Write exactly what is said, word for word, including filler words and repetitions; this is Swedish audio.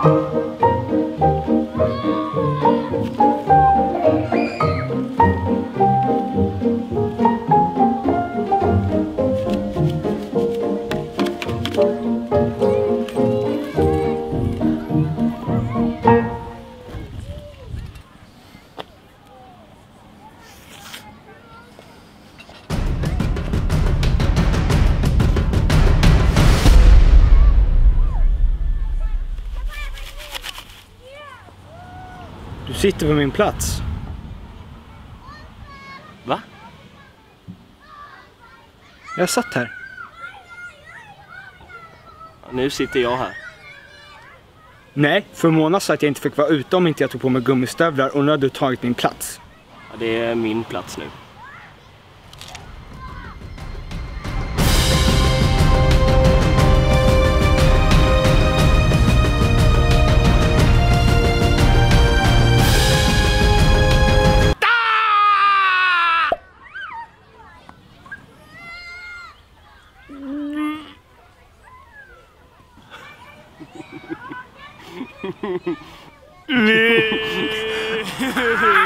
Du sitter på min plats. Va? Jag satt här. Nu sitter jag här. Nej, för Mona sa att jag inte fick vara ute om inte jag tog på mig gummistövlar och nu har du tagit min plats. Ja, det är min plats nu. Nej.